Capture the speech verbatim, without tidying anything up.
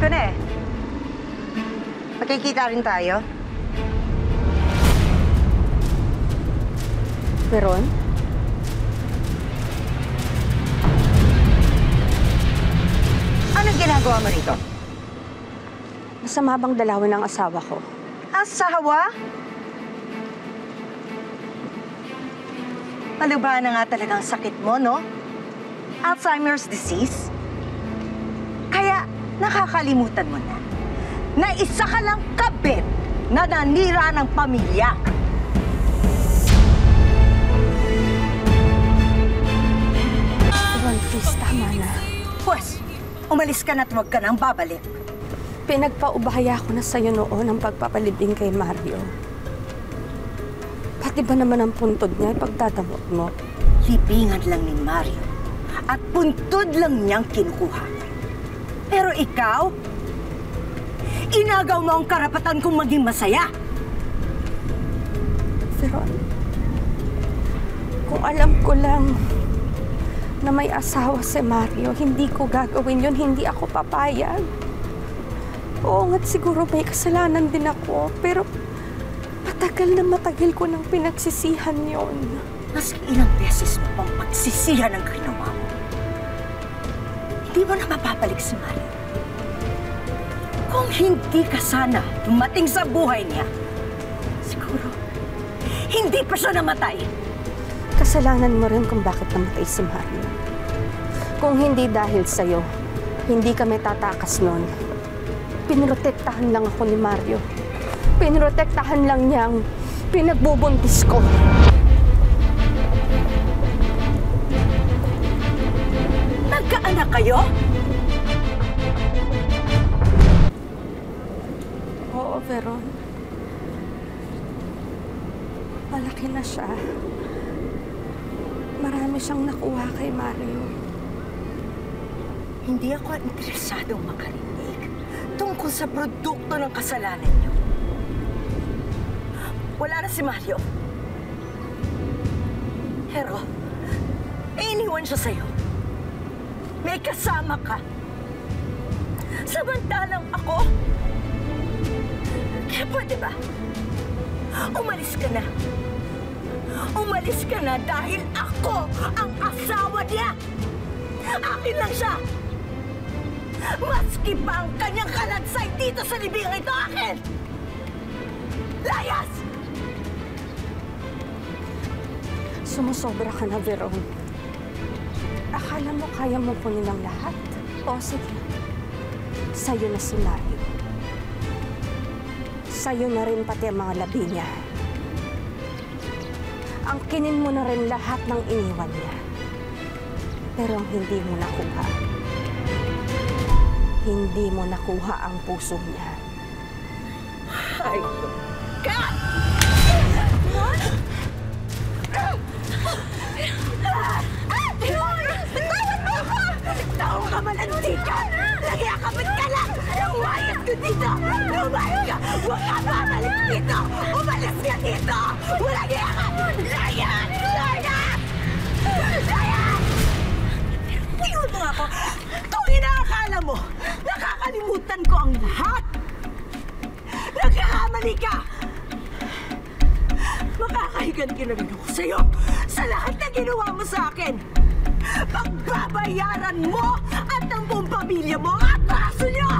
ko na eh. Magkikita rin tayo. Veron? Anong ginagawa mo rito? Masama bang dalawin ang asawa ko? Asawa? Malubha na nga talagang sakit mo, no? Alzheimer's disease? Kaya nakakalimutan mo na na isa ka lang kabit na nanira ng pamilya. Veron, please, tama na. Pues, umalis ka na at huwag ka nang babalik. Pinagpaubaya ko na sa'yo noon ang pagpapalibing kay Mario. Pati ba naman ang puntod niya ipagdadamot mo? Libingan lang ni Mario at puntod lang niyang kinukuha. Pero ikaw, inagaw mo ang karapatan kong maging masaya. Veron, kung alam ko lang na may asawa si Mario, hindi ko gagawin yun, hindi ako papayag. Oo nga't siguro may kasalanan din ako, pero matagal na matagal ko nang pinagsisihan yon. Maski ilang beses mo pang pagsisihan ang ginawa mo, hindi mo na mapapalik si Mario. Kung hindi ka sana dumating sa buhay niya, siguro hindi pa siya namatay. Kasalanan mo rin kung bakit namatay si Mario. Kung hindi dahil sa'yo, hindi kami tatakas nun. Pinrotektahan lang ako ni Mario. Pinrotektahan lang niyang pinagbubuntis ko. Nagkaanak kayo? Oo, Veron. Malaki na siya. Marami siyang nakuha kay Mario. Hindi ako interesadong makarinig tungkol sa produkto ng kasalanan niyo. Wala na si Mario. Pero, iniwan siya sa'yo. May kasama ka. Samantalang ako, kaya pwede ba? Umalis ka na. Umalis ka na dahil ako ang asawa niya. Akin lang siya. Maski pa ang kanyang kalansay dito sa libingan ito, akin! Layas! Sumusobra ka na, Veron. Akala mo kaya mo kunin ang lahat? O sige, sa'yo na si Mario. Sa'yo na rin pati ang mga labi niya. Angkinin mo na rin lahat ng iniwan niya. Pero ang hindi mo nakuha, hindi mo nakuha ang puso niya. Ay, God! What? Bitawan mo ako! Bitawan ka malantika! Nagyakapit ka lang! Lumayas ka dito! Lumayas ka! Huwag ka babalik dito! Umalis ka dito! Walang iyaka! Layas! Layas! Layas! Tingnan mo ako! Kung inaakala mo, nakakalimutan ko ang lahat! Nagkakamali ka! Makakahiganti na rin ako sa'yo sa lahat na ginawa mo sa akin! Pagbabayaran mo at ang buong pamilya mo at atraso niyo!